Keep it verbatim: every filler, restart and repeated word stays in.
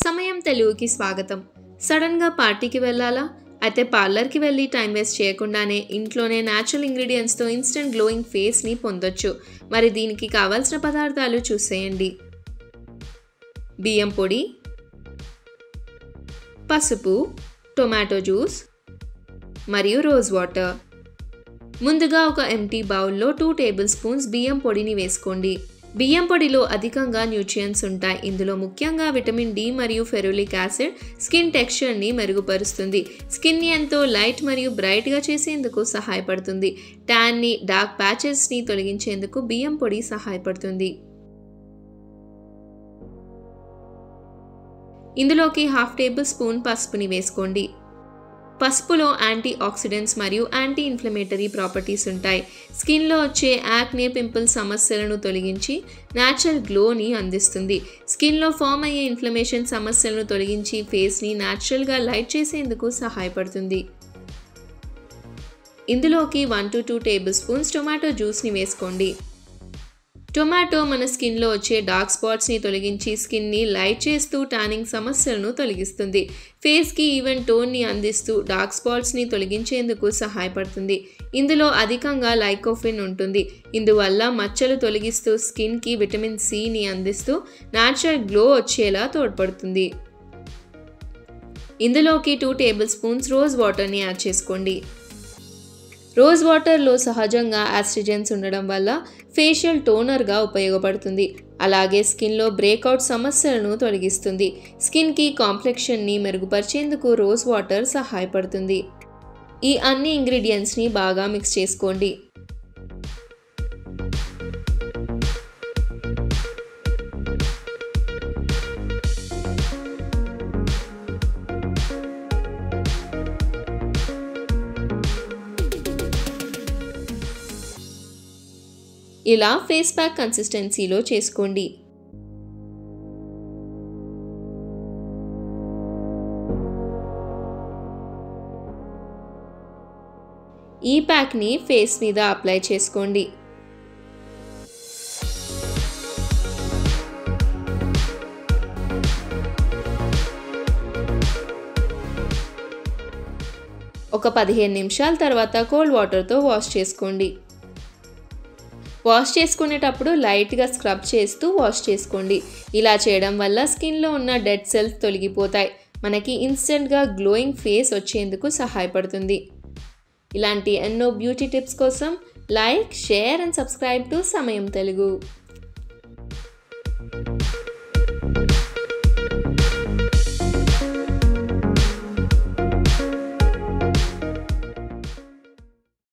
సమయం తెలుగుకి స్వాగతం. సడన్గా పార్టీకి వెళ్ళాలా? అయితే పార్లర్కి వెళ్ళి టైం వేస్ట్ చేయకుండానే ఇంట్లోనే న్యాచురల్ ఇంగ్రీడియంట్స్తో ఇన్స్టెంట్ గ్లోయింగ్ ఫేస్ని పొందొచ్చు. మరి దీనికి కావాల్సిన పదార్థాలు చూసేయండి. బియ్యం పొడి, పసుపు, టొమాటో జ్యూస్ మరియు రోజ్ వాటర్. ముందుగా ఒక ఎంటీ బౌల్లో టూ టేబుల్ స్పూన్స్ బియ్యం పొడిని వేసుకోండి. బియ్యం పొడిలో అధికంగా న్యూట్రియంట్స్ ఉంటాయి. ఇందులో ముఖ్యంగా విటమిన్ డి మరియు ఫెరులిక్ యాసిడ్ స్కిన్ టెక్స్చర్ని మెరుగుపరుస్తుంది. స్కిన్ని ఎంతో లైట్ మరియు బ్రైట్గా చేసేందుకు సహాయపడుతుంది. ట్యాన్ని, డార్క్ ప్యాచెస్ని తొలగించేందుకు బియ్యం పొడి సహాయపడుతుంది. ఇందులోకి హాఫ్ టేబుల్ స్పూన్ పసుపుని వేసుకోండి. పసుపులో యాంటీ ఆక్సిడెంట్స్ మరియు యాంటీ ఇన్ఫ్లమేటరీ ప్రాపర్టీస్ ఉంటాయి. స్కిన్లో వచ్చే యాక్నే, పింపుల్స్ సమస్యలను తొలగించి న్యాచురల్ గ్లోని అందిస్తుంది. స్కిన్లో ఫామ్ అయ్యే ఇన్ఫ్లమేషన్ సమస్యలను తొలగించి ఫేస్ని న్యాచురల్గా లైట్ చేసేందుకు సహాయపడుతుంది. ఇందులోకి one to two tablespoons tomato జ్యూస్ని వేసుకోండి. టొమాటో మన స్కిన్లో వచ్చే డార్క్ స్పాట్స్ని తొలగించి స్కిన్ని లైట్ చేస్తూ టానింగ్ సమస్యలను తొలగిస్తుంది. ఫేస్కి ఈవెన్ టోన్ని అందిస్తూ డార్క్ స్పాట్స్ని తొలగించేందుకు సహాయపడుతుంది. ఇందులో అధికంగా లైకోఫిన్ ఉంటుంది. ఇందువల్ల మచ్చలు తొలగిస్తూ స్కిన్కి విటమిన్ సిని అందిస్తూ న్యాచురల్ గ్లో వచ్చేలా తోడ్పడుతుంది. ఇందులోకి టూ టేబుల్ స్పూన్స్ రోజ్ వాటర్ని యాడ్ చేసుకోండి. రోజ్ వాటర్లో సహజంగా ఆస్ట్రిజెన్స్ ఉండడం వల్ల ఫేషియల్ టోనర్గా ఉపయోగపడుతుంది. అలాగే స్కిన్లో బ్రేక్అవుట్ సమస్యలను తొలగిస్తుంది. స్కిన్కి కాంప్లెక్షన్ని మెరుగుపరిచేందుకు రోజ్ వాటర్ సహాయపడుతుంది. ఈ అన్ని ఇంగ్రీడియంట్స్ని బాగా మిక్స్ చేసుకోండి. ఇలా ఫేస్ ప్యాక్ కన్సిస్టెన్సీలో చేసుకోండి. ఈ ప్యాక్ని ఫేస్ మీద అప్లై చేసుకోండి. ఒక పదిహేను నిమిషాల తర్వాత కోల్డ్ వాటర్తో వాష్ చేసుకోండి. వాష్ చేసుకునేటప్పుడు లైట్గా స్క్రబ్ చేస్తూ వాష్ చేసుకోండి. ఇలా చేయడం వల్ల స్కిన్లో ఉన్న డెడ్ సెల్స్ తొలగిపోతాయి. మనకి ఇన్స్టెంట్గా గ్లోయింగ్ ఫేస్ వచ్చేందుకు సహాయపడుతుంది. ఇలాంటి ఎన్నో బ్యూటీ టిప్స్ కోసం like, share and subscribe to Samayam Telugu.